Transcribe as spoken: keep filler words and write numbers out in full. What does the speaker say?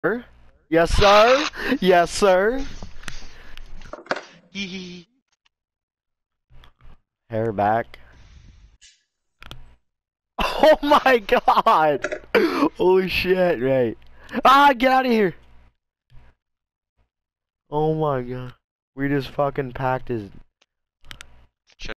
Yes, sir. Yes, sir. Hair back. Oh my god! Holy shit, right. Ah, get out of here! Oh my god. We just fucking packed his